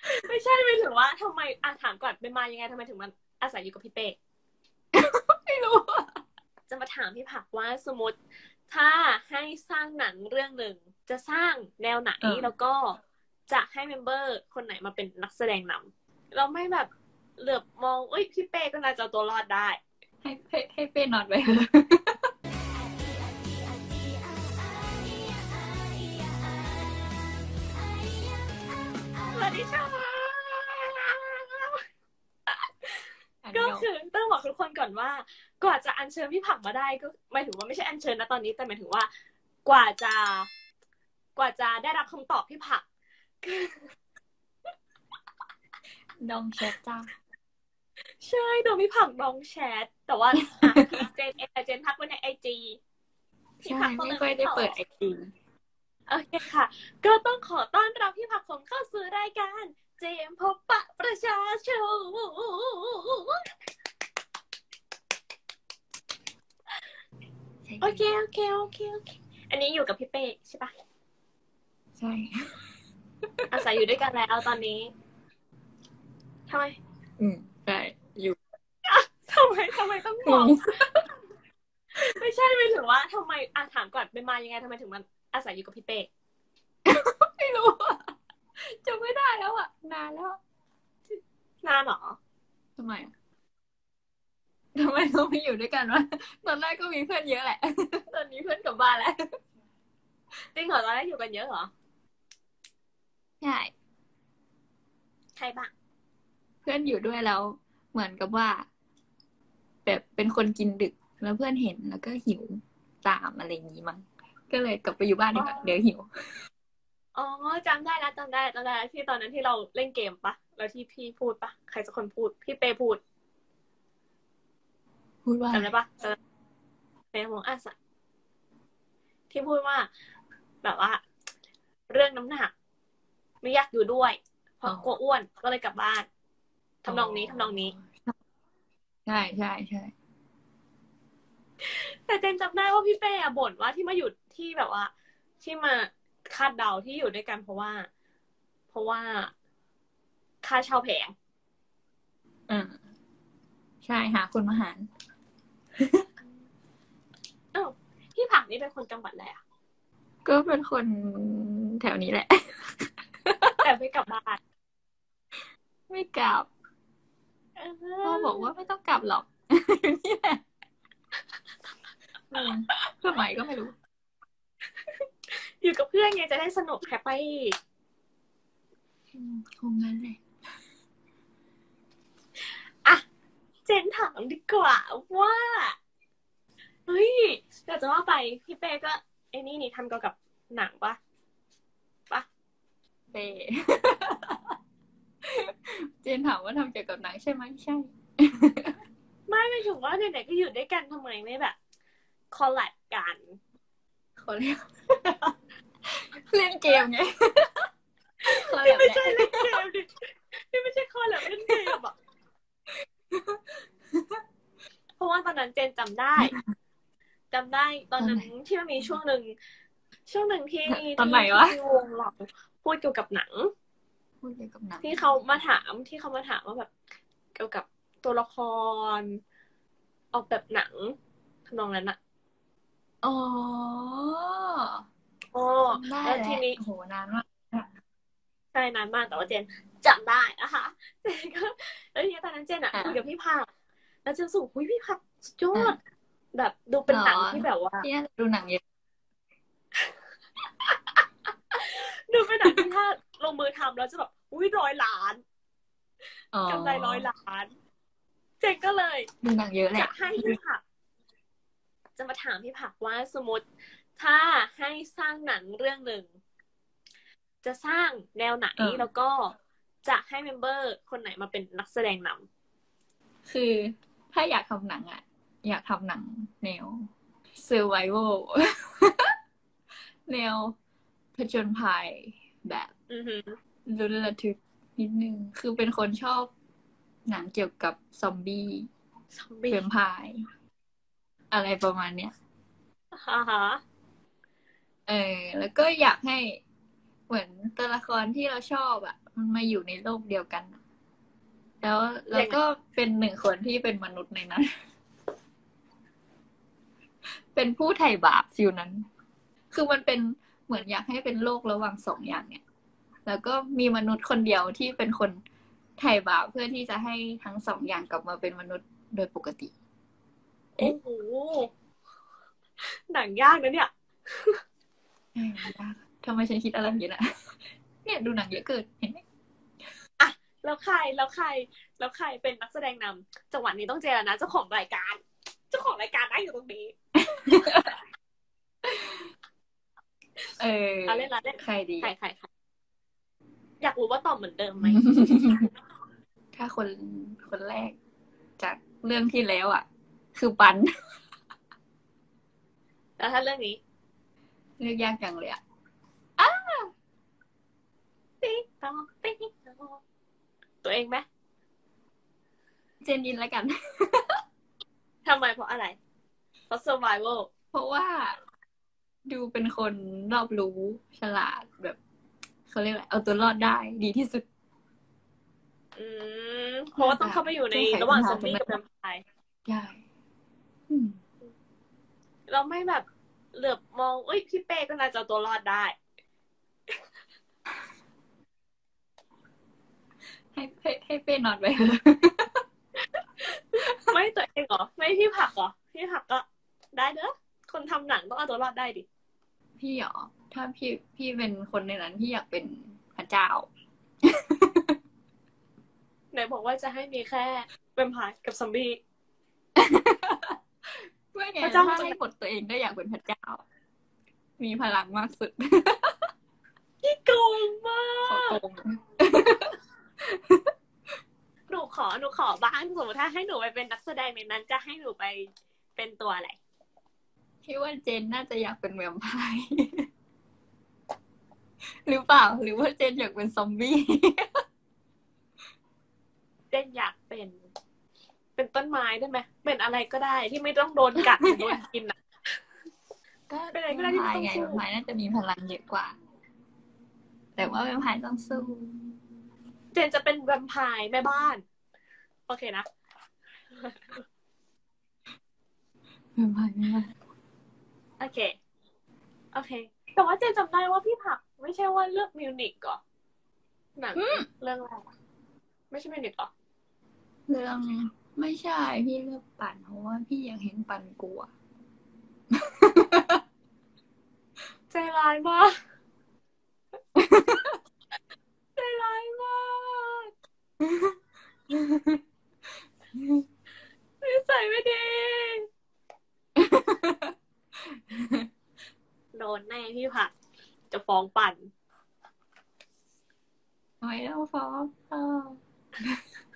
ไม่ใช่ไม่ถึงว่าทำไมถามก่อนเป็นมายังไงทำไมถึงมันอาศัยอยู่กับพี่เป้ไม่รู้จะมาถามพี่ผักว่าสมมติถ้าให้สร้างหนังเรื่องหนึ่งจะสร้างแนวไหนแล้วก็จะให้เมมเบอร์คนไหนมาเป็นนักแสดงนำเราไม่แบบเหลือบมองพี่เป้ก็น่าจะเอาตัวรอดได้ให้เป้นอนไปสวัสดีค่ะก็คือต้องบอกทุกคนก่อนว่ากว่าจะอัญเชิญพี่ผักมาได้ก็หมายถึงว่าไม่ใช่อัญเชิญนะตอนนี้แต่หมายถึงว่ากว่าจะได้รับคำตอบพี่ผักดองแชทจ้าใช่โดนพี่ผักดองแชทแต่ว่าเจนทักไว้ในIG ใช่ไม่ค่อยได้เปิดIG โอเคค่ะก็ต้องขอต้อนรับพี่ผักผมเข้าสู่รายการเจมพบปะประชาชนโอเคอันนี้อยู่กับพี่เป้ใช่ปะใช่อาศัยอยู่ด้วยกันแล้วตอนนี้ทำไมใช่อยู่ทำไมต้องมองไม่ใช่ไม่ถึงว่าทำไมถามก่อนเป็นมายังไงทำไมถึงมันอาศัยอยู่กับพี่เป้ไม่รู้จำไม่ได้แล้วอ่ะนานแล้วนานหรอทำไมเราไม่อยู่ด้วยกันวะตอนแรกก็มีเพื่อนเยอะแหละตอนนี้เพื่อนกลับบ้านแล้วจริงเหรอตอนแรกอยู่กันเยอะเหรอใช่ใครบ้างเพื่อนอยู่ด้วยแล้วเหมือนกับว่าแบบเป็นคนกินดึกแล้วเพื่อนเห็นแล้วก็หิวตามอะไรอย่างนี้มั้งก็เลยกลับไปอยู่บ้านดีกว่าเดี๋ยวหิวอ๋อจำได้แล้วที่ตอนนั้นที่เราเล่นเกมปะแล้วที่พี่พูดปะใครสักคนพูดพี่เป้พูดว่าจำได้ปะในมองอาสะที่พูดว่าแบบว่าเรื่องน้ำหนักไม่อยากอยู่ด้วยเพราะกลัวอ้วนก็เลยกลับบ้านทำนองนี้ใช่แต่เจนจำได้ว่าพี่เป้บ่นว่าที่มาอยู่ที่แบบว่าที่มาคาดเดาที่อยู่ด้วยกันเพราะว่าค่าเช่าแพงใช่หาคนมาหารพี่ผักนี่เป็นคนจังหวัดอะไรอ่ะก็เป็นคนแถวนี้แหละแต่ไม่กลับบ้านไม่กลับพ่อบอกว่าไม่ต้องกลับหรอกอยู่นี่แหละเพื่อใหม่ก็ไม่รู้อยู่กับเพื่อนไงจะได้สนุกแฮปปี้คงงั้นแหละเจนถามดีกว่าว่าเฮ้ยเดี๋ยวจะว่าไปพี่เป้ก็ไอ้นี่ทำเกี่ยวกับหนังปะเป้เจนถามว่าทำเกี่ยวกับหนังใช่ไหมใช่ไม่ถึงว่าไหนๆก็อยู่ด้วยกันทำไมไม่แบบคอลแลบกันเล่นเกมไงนี่ไม่ใช่เล่นเกมดินี่ไม่ใช่คอลแลบเล่นเกมอ่ะเพราะว่าตอนนั้นเจนจำได้ตอนนั้นที่มันมีช่วงหนึ่งที่ตอนไหนวะวงเราพูดเกี่ยวกับหนังที่เขามาถามว่าแบบเกี่ยวกับตัวละครออกแบบหนังทำนองนั้นอะอ๋อแล้วทีนี้โหนานมากใช่นานมากแต่ว่าเจนจำได้นะคะเจนก็แล้วทีนี้ตอนนั้นเจนอะคุยกับพี่ผักแล้วเจนสูงพี่ผักสุดยอดแบบดูเป็นหนังที่แบบว่าดูหนังเยอะดูเป็นหนังที่ถ้าลงมือทำแล้วจะแบบ100 ล้านกำไร100 ล้านเจนก็เลยดูหนังเยอะแหละจะให้พี่ผักจะมาถามพี่ผักว่าสมมติถ้าให้สร้างหนังเรื่องหนึ่งจะสร้างแนวไหนแล้วก็จะให้เมมเบอร์คนไหนมาเป็นนักแสดงนำคือถ้าอยากทำหนังอยากทำหนังแนว survival แนวผจญภัยแบบลุ้นระทึกนิดนึงคือเป็นคนชอบหนังเกี่ยวกับซอมบี้แวมไพร์อะไรประมาณเนี้ยแล้วก็อยากให้เหมือนตัวละครที่เราชอบมันมาอยู่ในโลกเดียวกัน แล้วก็เป็นหนึ่งคนที่เป็นมนุษย์ในนั้น เป็นผู้ไถ่บาปฟิวนั้น คือมันเป็นเหมือนอยากให้เป็นโลกระหว่างสองอย่างเนี่ย แล้วก็มีมนุษย์คนเดียวที่เป็นคนไถ่บาปเพื่อที่จะให้ทั้งสองอย่างกลับมาเป็นมนุษย์โดยปกติโอ้โหหนังยากนะเนี่ยยากทำไมฉันคิดอะไรอย่างนี้นะเนี่ยดูหนังเยอะเกินเห็นไหมอ่ะแล้วใครเป็นนักแสดงนำจังหวะนี้ต้องเจอนะเจ้าของรายการนั่งอยู่ตรงนี้เล่นใครดีใครอยากรู้ว่าตอบเหมือนเดิมไหมถ้าคนแรกจากเรื่องที่แล้วอ่ะ คือปันแล้วถ้าเรื่องนี้เลือกยากจังเลยอ่ะติ๊กต๊อกตัวเองไหมเจนยินแล้วกันทำไมเพราะอะไรเพราะ survival เพราะว่าดูเป็นคนรอบรู้ฉลาดแบบเขาเรียกอะไรเอาตัวรอดได้ดีที่สุดเพราะว่าต้องเข้าไปอยู่ในระหว่างซอมบี้กับแวมไพร์ใช่เราไม่แบบเหลือบมองพี่เป้ก็น่าจะตัวรอดได้ให้เป้นอนไปไม่ตัวเองเหรอไม่พี่ผักเหรอพี่ผักก็ได้เนอะคนทำหนังต้องเอาตัวรอดได้ดิพี่เหรอถ้าพี่เป็นคนในนั้นพี่อยากเป็นพระเจ้าไหนบอกว่าจะให้มีแค่แวมไพร์กับซอมบี้ไม่ไงถ้าให้กดตัวเองก็อยากเป็นพระเจ้ามีพลังมากสุดพี่โกงมากหนูขอบ้างสมมติถ้าให้หนูไปเป็นนักแสดงในนั้นจะให้หนูไปเป็นตัวอะไรพี่ว่าเจนน่าจะอยากเป็นแวมไพร์หรือเปล่าหรือว่าเจนอยากเป็นซอมบี้เจนอยากเป็นต้นไม้ได้ไหมเป็นอะไรก็ได้ที่ไม่ต้องโดนกัดโดนกินอ่ะก็เป็นอะไรก็ได้ที่ไม่ต้องสู้แวมไพร์น่าจะมีพลังเยอะกว่าแต่ว่าแวมไพร์ต้องสู้เจนจะเป็นแวมไพร์แม่บ้านโอเคนะแวมไพร์แม่บ้านโอเคแต่ว่าเจนจำได้ว่าพี่ผักไม่ใช่ว่าเลือกมิวนิกก่อนหนังเรื่องอะไรไม่ใช่มิวนิกหรอเรื่องไม่ใช่พี่เลือกปั่นเพราะว่าพี่อยากเห็นปั่นกลัวใจร้ายมากใจร้ายมากนิสัยไม่ดีโดนแน่พี่ผักจะฟ้องปั่นไม่ต้องฟ้อง